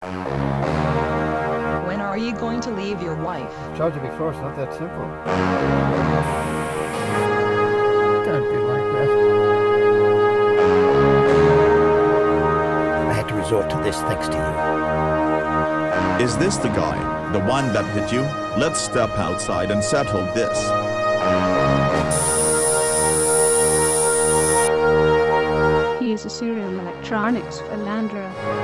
When are you going to leave your wife? Charge me first, not that simple. Can't be like that. I had to resort to this thanks to you. Is this the guy, the one that hit you? Let's step outside and settle this. He is a serial electronics philanderer.